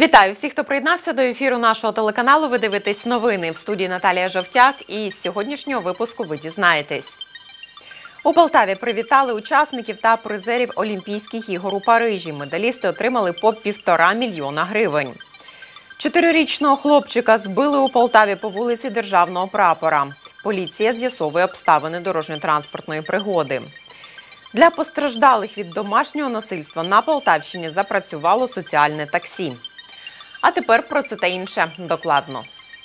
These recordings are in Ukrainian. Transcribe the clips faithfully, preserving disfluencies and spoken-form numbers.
Вітаю всіх, хто приєднався до ефіру нашого телеканалу. Ви дивитесь новини. В студії Наталія Жовтяк. І з сьогоднішнього випуску ви дізнаєтесь. У Полтаві привітали учасників та призерів Олімпійських ігор у Парижі. Медалісти отримали по півтора мільйона гривень. Чотирирічного хлопчика збили у Полтаві по вулиці Державного прапора. Поліція з'ясовує обставини дорожньо-транспортної пригоди. Для постраждалих від домашнього насильства на Полтавщині запрацювало соціальне таксі. А тепер про це та інше докладно.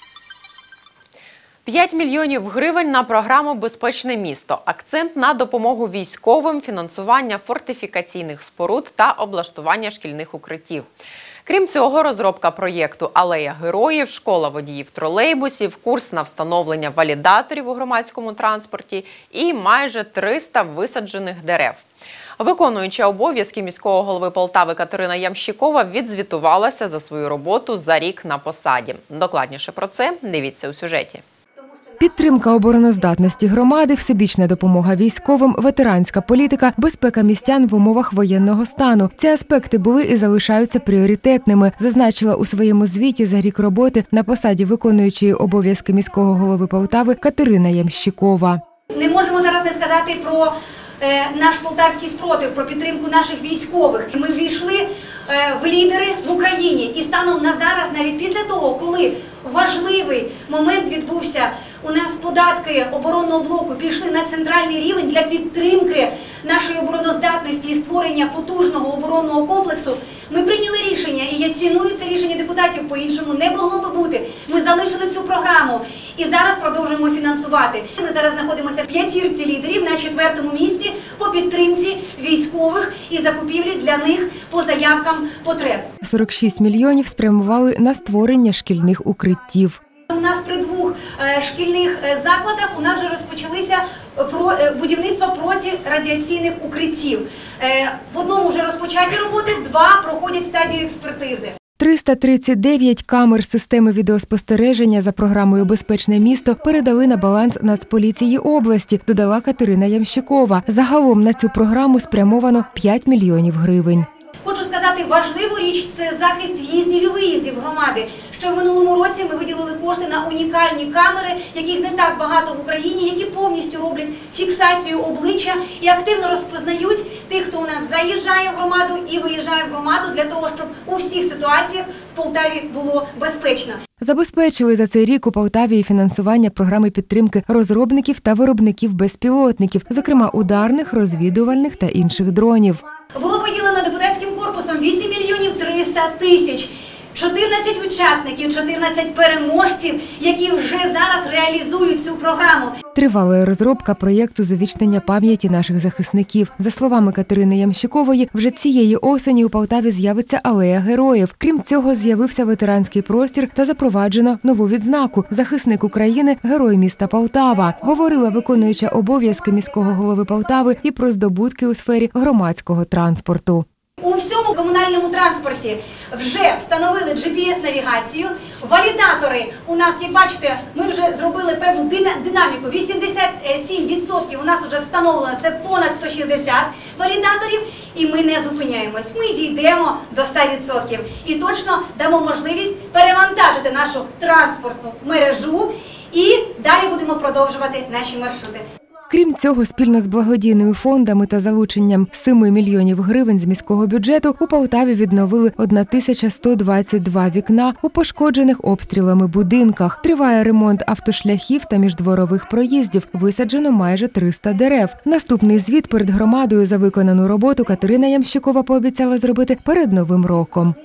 п'ять мільйонів гривень на програму «Безпечне місто». Акцент на допомогу військовим, фінансування фортифікаційних споруд та облаштування шкільних укриттів. Крім цього, розробка проєкту «Алея героїв», школа водіїв тролейбусів, курс на встановлення валідаторів у громадському транспорті і майже триста висаджених дерев. Виконуюча обов'язки міського голови Полтави Катерина Ямщикова відзвітувалася за свою роботу за рік на посаді. Докладніше про це дивіться у сюжеті. Підтримка обороноздатності громади, всебічна допомога військовим, ветеранська політика, безпека містян в умовах воєнного стану. Ці аспекти були і залишаються пріоритетними, зазначила у своєму звіті за рік роботи на посаді виконуючої обов'язки міського голови Полтави Катерина Ямщикова. Не можемо зараз не сказати про е, наш полтавський спротив, про підтримку наших військових. Ми ввійшли е, в лідери в Україні. І станом на зараз, навіть після того, коли важливий момент відбувся, у нас податки оборонного блоку пішли на центральний рівень для підтримки нашої обороноздатності і створення потужного оборонного комплексу. Ми прийняли рішення, і я ціную це рішення депутатів, по-іншому не могло би бути. Ми залишили цю програму і зараз продовжуємо фінансувати. Ми зараз знаходимося в п'ятірці лідерів на четвертому місці по підтримці військових і закупівлі для них по заявкам потреб. сорок шість мільйонів спрямували на створення шкільних укриттів. У нас при двох е, шкільних е, закладах у нас вже розпочалися про, е, будівництво протирадіаційних укриттів. Е, в одному вже розпочаті роботи, два проходять стадію експертизи. триста тридцять дев'ять камер системи відеоспостереження за програмою «Безпечне місто» передали на баланс Нацполіції області, додала Катерина Ямщикова. Загалом на цю програму спрямовано п'ять мільйонів гривень. Хочу сказати, важливу річ – це захист в'їздів і виїздів громади. Ще в минулому році ми виділили кошти на унікальні камери, яких не так багато в Україні, які повністю роблять фіксацію обличчя і активно розпознають тих, хто у нас заїжджає в громаду і виїжджає в громаду, для того, щоб у всіх ситуаціях в Полтаві було безпечно. Забезпечили за цей рік у Полтаві і фінансування програми підтримки розробників та виробників безпілотників, зокрема ударних, розвідувальних та інших дронів. Було виділено депутатським корпусом вісім мільйонів триста тисяч. чотирнадцять учасників, чотирнадцять переможців, які вже зараз реалізують цю програму. Тривала розробка проєкту з увічнення пам'яті наших захисників. За словами Катерини Ямщикової, вже цієї осені у Полтаві з'явиться алея героїв. Крім цього, з'явився ветеранський простір та запроваджено нову відзнаку «Захисник України – Герой міста Полтава». Говорила виконуюча обов'язки міського голови Полтави і про здобутки у сфері громадського транспорту. У всьому комунальному транспорті вже встановили джі пі ес-навігацію, валідатори у нас, як бачите, ми вже зробили певну динаміку, вісімдесят сім відсотків у нас вже встановлено, це понад сто шістдесят валідаторів, і ми не зупиняємось, ми дійдемо до ста відсотків і точно дамо можливість перевантажити нашу транспортну мережу і далі будемо продовжувати наші маршрути. Крім цього, спільно з благодійними фондами та залученням семи мільйонів гривень з міського бюджету у Полтаві відновили тисячу сто двадцять два вікна у пошкоджених обстрілами будинках. Триває ремонт автошляхів та міждворових проїздів. Висаджено майже триста дерев. Наступний звіт перед громадою за виконану роботу Катерина Ямщикова пообіцяла зробити перед Новим роком.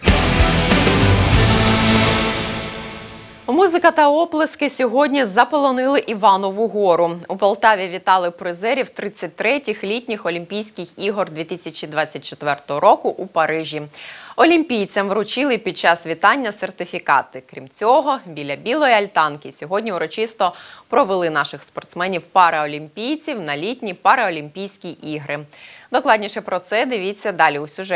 Музика та оплески сьогодні заполонили Іванову гору. У Полтаві вітали призерів тридцять третіх літніх Олімпійських ігор дві тисячі двадцять четвертого року у Парижі. Олімпійцям вручили під час вітання сертифікати. Крім цього, біля білої альтанки сьогодні урочисто провели наших спортсменів-параолімпійців на літні параолімпійські ігри. Докладніше про це дивіться далі у сюжеті.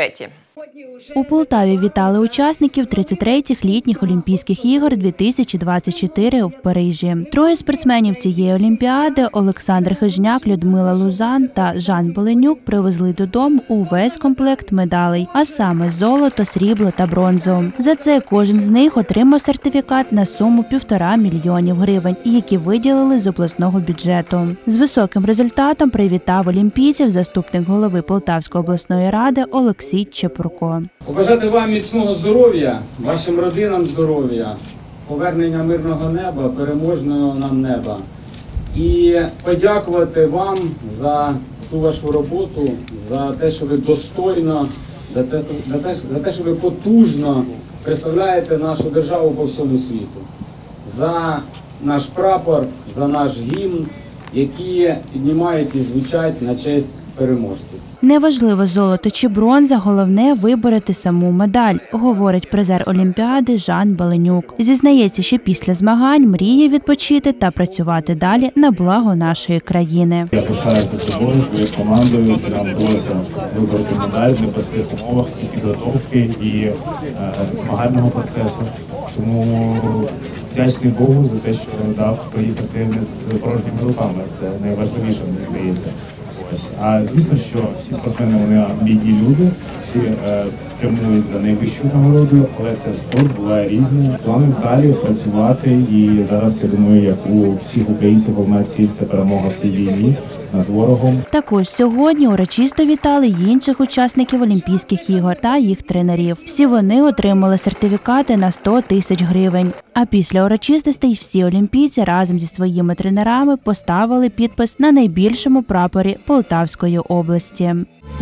У Полтаві вітали учасників тридцять третіх літніх Олімпійських ігор дві тисячі двадцять чотири в Парижі. Троє спортсменів цієї олімпіади – Олександр Хижняк, Людмила Лузан та Жан Беленюк – привезли додому увесь комплект медалей, а саме золото, срібло та бронзу. За це кожен з них отримав сертифікат на суму півтора мільйонів гривень, які виділили з обласного бюджету. З високим результатом привітав олімпійців заступник голови Полтавської обласної ради Олексій Чепурко. Побажати вам міцного здоров'я, вашим родинам здоров'я, повернення мирного неба, переможного нам неба. І подякувати вам за ту вашу роботу, за те, що ви достойно, за те, за те, за те що ви потужно представляєте нашу державу по всьому світу. За наш прапор, за наш гімн, які піднімають і звучать на честь переможців. Неважливо золото чи бронза, головне вибороти саму медаль, говорить призер Олімпіади Жан Беленюк. Зізнається, що після змагань мріє відпочити та працювати далі на благо нашої країни. Я пишаюся собою, своєю командою, що нам вдалося вибороти медаль в непростих умовах і підготовки, і е, змагального процесу. Тому вдячний Богу за те, що дав приїхати не з порожніми руками. Це найважливіше, мені здається. А звісно, що всі спортсмени, вони амбітні люди, всі е, прямують за найвищою нагородою, але це спорт буває різний. Плани далі працювати, і зараз, я думаю, як у всіх українців, головна ціль – це перемога в цій війні над ворогом. Також сьогодні урочисто вітали й інших учасників Олімпійських ігор та їх тренерів. Всі вони отримали сертифікати на сто тисяч гривень. А після урочистостей всі олімпійці разом зі своїми тренерами поставили підпис на найбільшому прапорі Полтавської області.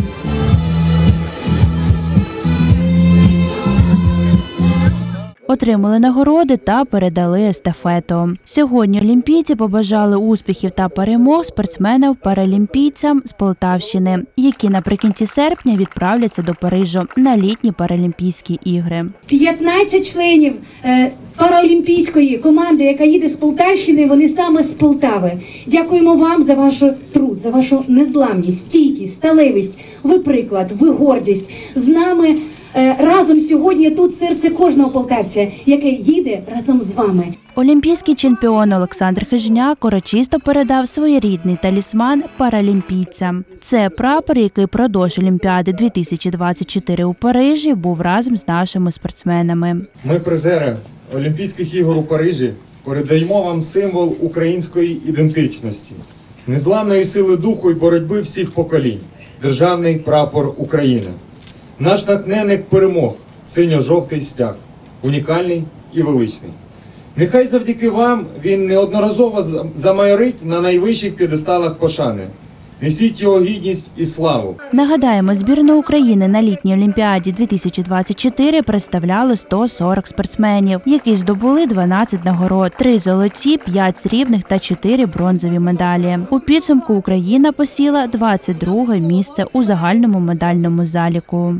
Отримали нагороди та передали естафету. Сьогодні олімпійці побажали успіхів та перемог спортсменам-паралімпійцям з Полтавщини, які наприкінці серпня відправляться до Парижу на літні Паралімпійські ігри. п'ятнадцять членів е, параолімпійської команди, яка їде з Полтавщини, вони саме з Полтави. Дякуємо вам за ваш труд, за вашу незламність, стійкість, сталевість. Ви приклад, ви гордість. З нами е, разом сьогодні тут серце кожного полтавця, яке їде разом з вами. Олімпійський чемпіон Олександр Хижняк урочисто передав своєрідний талісман паралімпійцям. Це прапор, який продовж Олімпіади дві тисячі двадцять чотири у Парижі був разом з нашими спортсменами. Ми, призери Олімпійських ігор у Парижі, передаємо вам символ української ідентичності, незламної сили духу і боротьби всіх поколінь – державний прапор України. Наш натхненник перемог – синьо-жовтий стяг, унікальний і величний. Нехай завдяки вам він неодноразово замайорить на найвищих п'єдесталах пошани. Несіть його гідність і славу. Нагадаємо, збірну України на літній Олімпіаді дві тисячі двадцять чотири представляло сто сорок спортсменів, які здобули дванадцять нагород, три золоті, п'ять срібних та чотири бронзові медалі. У підсумку Україна посіла двадцять друге місце у загальному медальному заліку.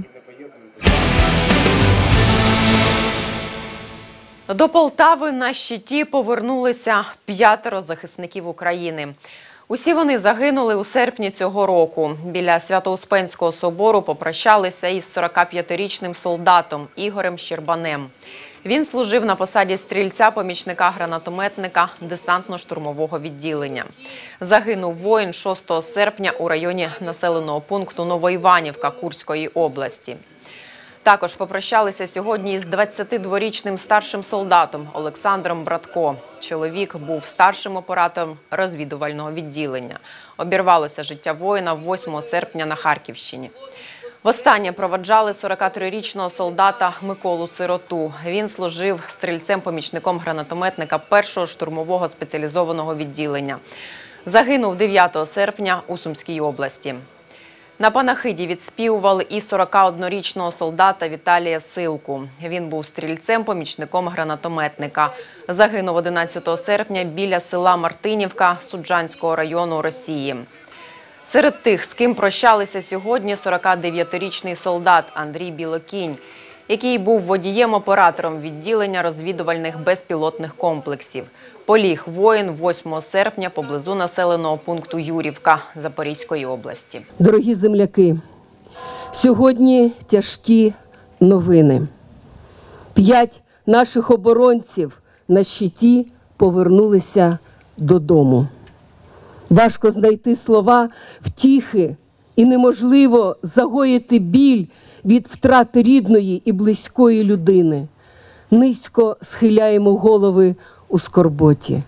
До Полтави на щиті повернулися п'ятеро захисників України. Усі вони загинули у серпні цього року. Біля Свято-Успенського собору попрощалися із сорокап'ятирічним солдатом Ігорем Щербанем. Він служив на посаді стрільця-помічника-гранатометника десантно-штурмового відділення. Загинув воїн шостого серпня у районі населеного пункту Новоіванівка Курської області. Також попрощалися сьогодні із двадцятидворічним старшим солдатом Олександром Братко. Чоловік був старшим оператором розвідувального відділення. Обірвалося життя воїна восьмого серпня на Харківщині. Востаннє проводжали сорокатрирічного солдата Миколу Сироту. Він служив стрільцем-помічником гранатометника першого штурмового спеціалізованого відділення. Загинув дев'ятого серпня у Сумській області. На панахиді відспівували і сорокаоднорічного солдата Віталія Силку. Він був стрільцем-помічником гранатометника. Загинув одинадцятого серпня біля села Мартинівка Суджанського району Росії. Серед тих, з ким прощалися сьогодні, сорокадев'ятирічний солдат Андрій Білокінь, який був водієм-оператором відділення розвідувальних безпілотних комплексів. Поліг воїн восьмого серпня поблизу населеного пункту Юрівка Запорізької області. Дорогі земляки, Сьогодні тяжкі новини. П'ять наших оборонців на щиті повернулися додому. Важко знайти слова втіхи і неможливо загоїти біль від втрати рідної і близької людини. Низько схиляємо голови у скорботі.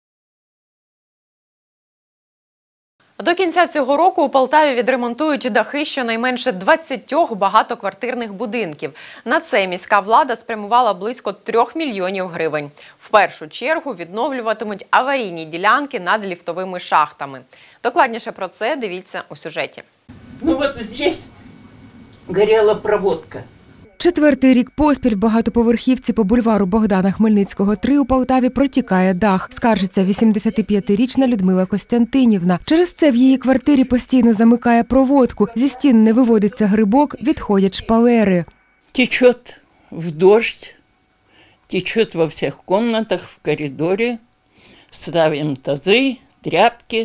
До кінця цього року у Полтаві відремонтують дахи щонайменше двадцятьох багатоквартирних будинків. На це міська влада спрямувала близько трьох мільйонів гривень. В першу чергу відновлюватимуть аварійні ділянки над ліфтовими шахтами. Докладніше про це дивіться у сюжеті. Ну от здесь горіла проводка. Четвертий рік поспіль в багатоповерхівці по бульвару Богдана Хмельницького, три у Полтаві протікає дах. Скаржиться вісімдесятип'ятирічна Людмила Костянтинівна. Через це в її квартирі постійно замикає проводку. Зі стін не виводиться грибок, відходять шпалери. Тече в дождь, тече во всіх кімнатах, в коридорі. Ставимо тази, тряпки.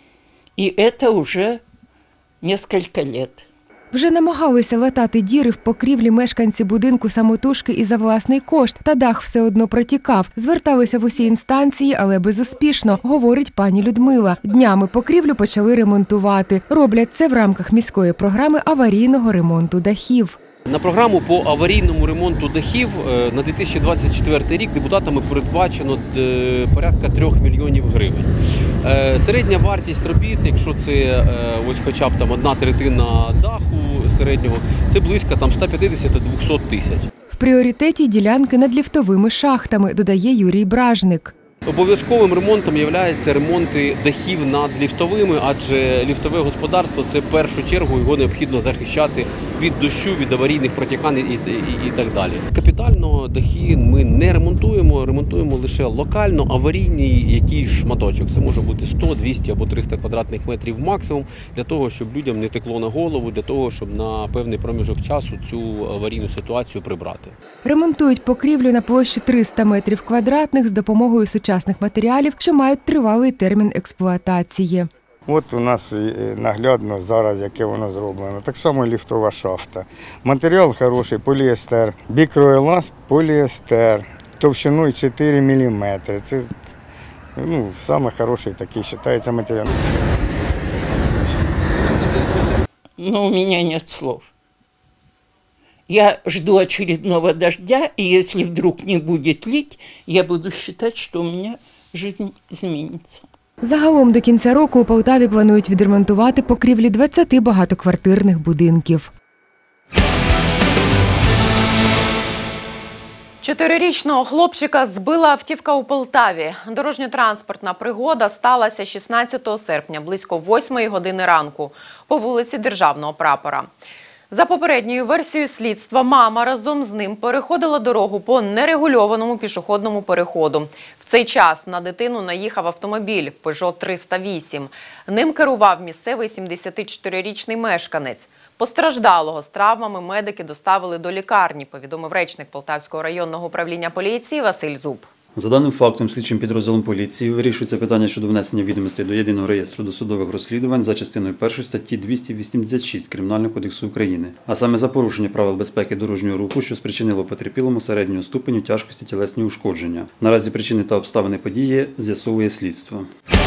І це вже кілька років. Вже намагалися латати діри в покрівлі мешканці будинку самотужки і за власний кошт, та дах все одно протікав. Зверталися в усі інстанції, але безуспішно, говорить пані Людмила. Днями покрівлю почали ремонтувати. Роблять це в рамках міської програми аварійного ремонту дахів. На програму по аварійному ремонту дахів на дві тисячі двадцять четвертий рік депутатами передбачено порядка трьох мільйонів гривень. Середня вартість робіт, якщо це ось хоча б там одна третина даху середнього, це близько там ста п'ятдесят до двохсот тисяч. В пріоритеті ділянки над ліфтовими шахтами, додає Юрій Бражник. Обов'язковим ремонтом є ремонти дахів над ліфтовими, адже ліфтове господарство – це в першу чергу його необхідно захищати від дощу, від аварійних протікань і, і, і так далі. Капітально дахи ми не ремонтуємо, ремонтуємо лише локально аварійний якийсь шматочок. Це може бути сто, двісті або триста квадратних метрів максимум, для того, щоб людям не текло на голову, для того, щоб на певний проміжок часу цю аварійну ситуацію прибрати. Ремонтують покрівлю на площі триста метрів квадратних з допомогою сучасних матеріалів, що мають тривалий термін експлуатації. От у нас наглядно зараз, яке воно зроблено. Так само ліфтова шахта. Матеріал хороший, поліестер, бікроеласт, поліестер, товщиною чотири міліметри. Це ну, саме хороший такий вважається матеріал. Ну, у мене нет слов. Я жду очередного дождя, и если вдруг не будет лить, я буду считать, что у меня жизнь изменится. Загалом до кінця року у Полтаві планують відремонтувати покрівлі двадцяти багатоквартирних будинків. Чотирирічного хлопчика збила автівка у Полтаві. Дорожньо-транспортна пригода сталася шістнадцятого серпня, близько восьмої години ранку, по вулиці Державного Прапора. За попередньою версією слідства, мама разом з ним переходила дорогу по нерегульованому пішохідному переходу. В цей час на дитину наїхав автомобіль «Пежо триста вісім». Ним керував місцевий сімдесятичотирирічний мешканець. Постраждалого з травмами медики доставили до лікарні, повідомив речник Полтавського районного управління поліції Василь Зуб. За даним фактом, слідчим підрозділом поліції вирішується питання щодо внесення відомостей до єдиного реєстру досудових розслідувань за частиною першої статті двісті вісімдесят шість Кримінального кодексу України, а саме за порушення правил безпеки дорожнього руху, що спричинило потерпілому середнього ступеню тяжкості тілесні ушкодження. Наразі причини та обставини події з'ясовує слідство.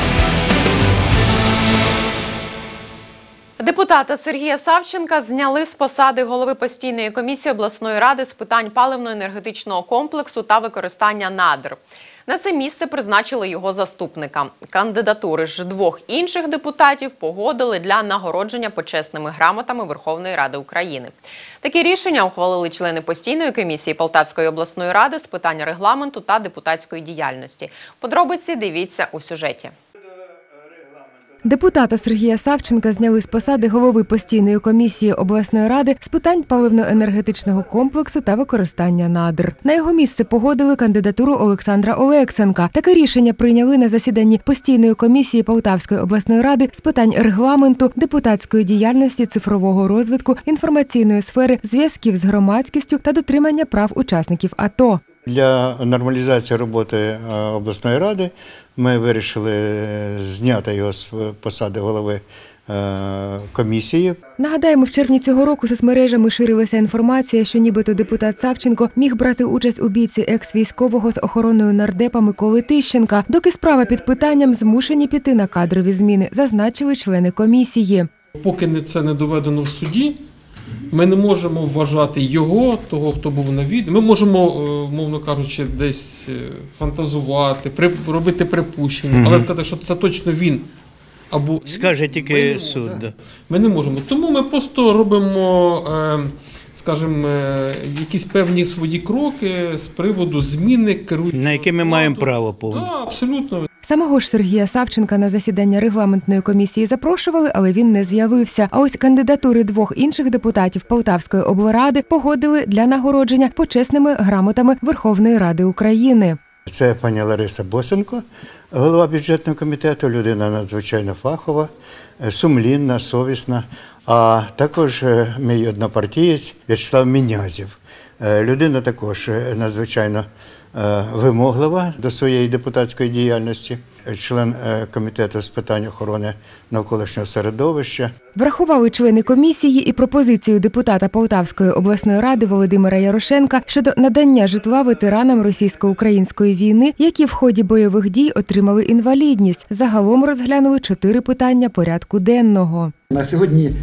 Депутата Сергія Савченка зняли з посади голови постійної комісії обласної ради з питань паливно-енергетичного комплексу та використання надр. На це місце призначили його заступника. Кандидатури ж двох інших депутатів погодили для нагородження почесними грамотами Верховної Ради України. Такі рішення ухвалили члени постійної комісії Полтавської обласної ради з питань регламенту та депутатської діяльності. Подробиці дивіться у сюжеті. Депутата Сергія Савченка зняли з посади голови постійної комісії обласної ради з питань паливно-енергетичного комплексу та використання надр. На його місце погодили кандидатуру Олександра Олексенка. Таке рішення прийняли на засіданні постійної комісії Полтавської обласної ради з питань регламенту, депутатської діяльності, цифрового розвитку, інформаційної сфери, зв'язків з громадськістю та дотримання прав учасників АТО. Для нормалізації роботи обласної ради ми вирішили зняти його з посади голови комісії. Нагадаємо, в червні цього року соцмережами ширилася інформація, що нібито депутат Савченко міг брати участь у бійці екс-військового з охороною нардепа Миколи Тищенка. Доки справа під питанням, змушені піти на кадрові зміни, зазначили члени комісії. Поки це не доведено в суді, ми не можемо вважати його, того, хто був на відео. Ми можемо, мовно кажучи, десь фантазувати, робити припущення, угу. але сказати, що це точно він. Або скаже тільки суд. Да. Ми не можемо. Тому ми просто робимо, скажімо, якісь певні свої кроки з приводу зміни керуючого. На які ми маємо право повне. Так, абсолютно. Самого ж Сергія Савченка на засідання регламентної комісії запрошували, але він не з'явився. А ось кандидатури двох інших депутатів Полтавської облради погодили для нагородження почесними грамотами Верховної Ради України. Це пані Лариса Босенко, голова бюджетного комітету, людина надзвичайно фахова, сумлінна, совісна, а також мій однопартієць В'ячеслав Мінязів. Людина також надзвичайно вимоглива до своєї депутатської діяльності, член комітету з питань охорони навколишнього середовища. Врахували члени комісії і пропозицію депутата Полтавської обласної ради Володимира Ярошенка щодо надання житла ветеранам російсько-української війни, які в ході бойових дій отримали інвалідність. Загалом розглянули чотири питання порядку денного. На сьогодні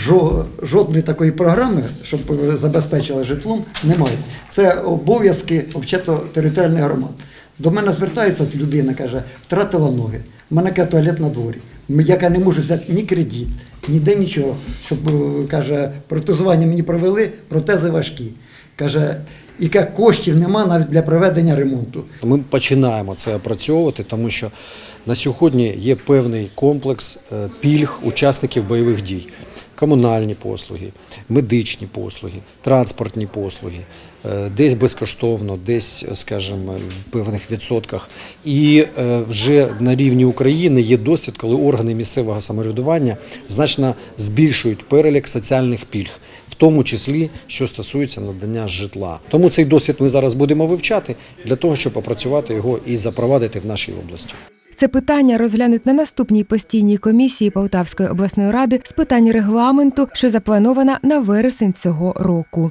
жодної такої програми, щоб забезпечили житлом, немає. Це обов'язки територіальних громад. До мене звертається людина, каже, втратила ноги, в мене каже, туалет на дворі, яка не може взяти ні кредит, ніде нічого, щоб, каже, протезування мені провели, протези важкі. Каже, і коштів нема навіть для проведення ремонту. Ми починаємо це опрацьовувати, тому що на сьогодні є певний комплекс пільг учасників бойових дій. Комунальні послуги, медичні послуги, транспортні послуги, десь безкоштовно, десь, скажімо, в певних відсотках. І вже на рівні України є досвід, коли органи місцевого самоврядування значно збільшують перелік соціальних пільг, в тому числі, що стосується надання житла. Тому цей досвід ми зараз будемо вивчати для того, щоб опрацювати його і запровадити в нашій області. Це питання розглянуть на наступній постійній комісії Полтавської обласної ради з питань регламенту, що запланована на вересень цього року.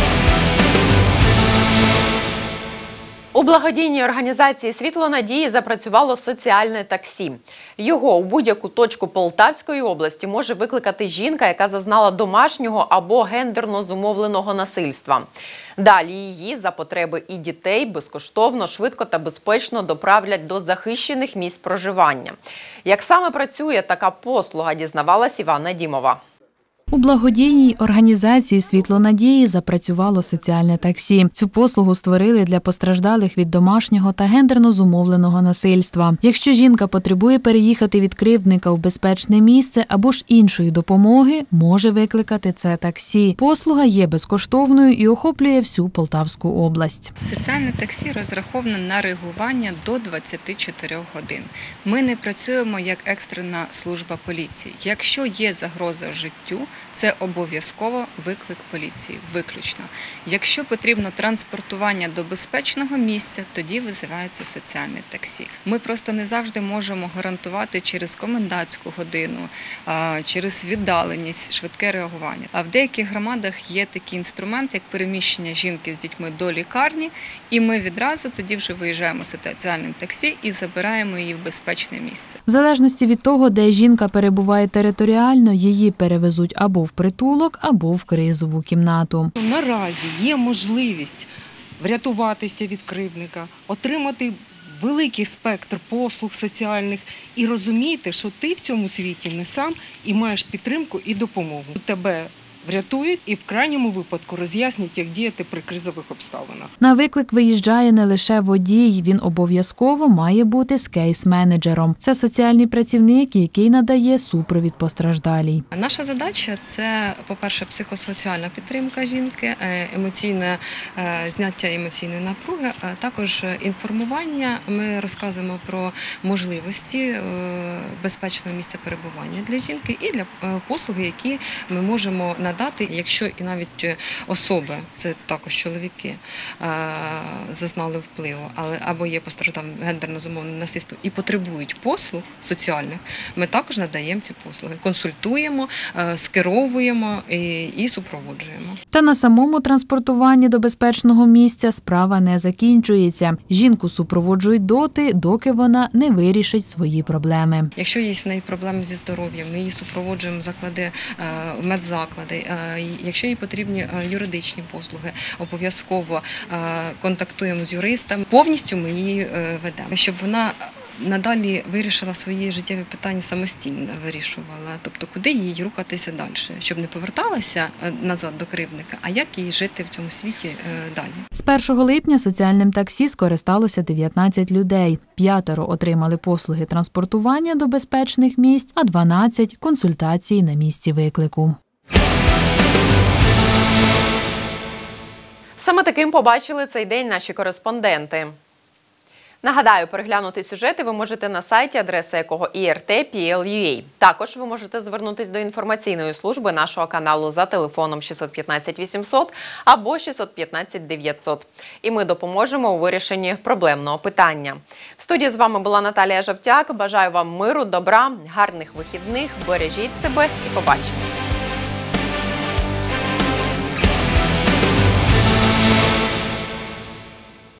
У благодійній організації «Світло надії» запрацювало соціальне таксі. Його у будь-яку точку Полтавської області може викликати жінка, яка зазнала домашнього або гендерно зумовленого насильства. Далі її за потреби і дітей безкоштовно, швидко та безпечно доправлять до захищених місць проживання. Як саме працює така послуга, дізнавалась Іванна Дімова. У благодійній організації «Світло надії» запрацювало соціальне таксі. Цю послугу створили для постраждалих від домашнього та гендерно зумовленого насильства. Якщо жінка потребує переїхати від кривдника у безпечне місце або ж іншої допомоги, може викликати це таксі. Послуга є безкоштовною і охоплює всю Полтавську область. Соціальне таксі розраховане на реагування до двадцяти чотирьох годин. Ми не працюємо як екстрена служба поліції. Якщо є загроза життю, це обов'язково виклик поліції, виключно. Якщо потрібно транспортування до безпечного місця, тоді визивається соціальне таксі. Ми просто не завжди можемо гарантувати через комендантську годину, через віддаленість, швидке реагування. А в деяких громадах є такий інструмент, як переміщення жінки з дітьми до лікарні, і ми відразу тоді вже виїжджаємо соціальним таксі і забираємо її в безпечне місце. В залежності від того, де жінка перебуває територіально, її перевезуть або в притулок, або в кризову кімнату. Наразі є можливість врятуватися від кривдника, отримати великий спектр послуг соціальних і розуміти, що ти в цьому світі не сам і маєш підтримку і допомогу. Тебе врятують і в крайньому випадку роз'яснять, як діяти при кризових обставинах. На виклик виїжджає не лише водій, він обов'язково має бути з кейс-менеджером. Це соціальний працівник, який надає супровід постраждалій. Наша задача – це, по-перше, психосоціальна підтримка жінки, емоційне зняття емоційної напруги, а також інформування. Ми розказуємо про можливості безпечного місця перебування для жінки і для послуги, які ми можемо надати надати. Якщо і навіть особи, це також чоловіки, зазнали впливу, але або є постраждалим гендерно зумовленим насильством і потребують послуг соціальних, ми також надаємо ці послуги, консультуємо, скеровуємо і, і супроводжуємо. Та на самому транспортуванні до безпечного місця справа не закінчується. Жінку супроводжують доти, доки вона не вирішить свої проблеми. Якщо є в неї проблеми зі здоров'ям, ми її супроводжуємо в заклади, в медзаклади. Якщо їй потрібні юридичні послуги, обов'язково контактуємо з юристом. Повністю ми її ведемо, щоб вона надалі вирішила свої життєві питання самостійно, вирішувала, тобто куди їй рухатися далі, щоб не поверталася назад до кривдника, а як їй жити в цьому світі далі. З першого липня соціальним таксі скористалося дев'ятнадцять людей. П'ятеро отримали послуги транспортування до безпечних місць, а дванадцять – консультації на місці виклику. Саме таким побачили цей день наші кореспонденти. Нагадаю, переглянути сюжети ви можете на сайті, адреса якого і ар те крапка пі ел крапка ю а. Також ви можете звернутися до інформаційної служби нашого каналу за телефоном шістсот п'ятнадцять вісімсот або шістсот п'ятнадцять дев'ятсот. І ми допоможемо у вирішенні проблемного питання. В студії з вами була Наталія Жовтяк. Бажаю вам миру, добра, гарних вихідних, бережіть себе і побачимось.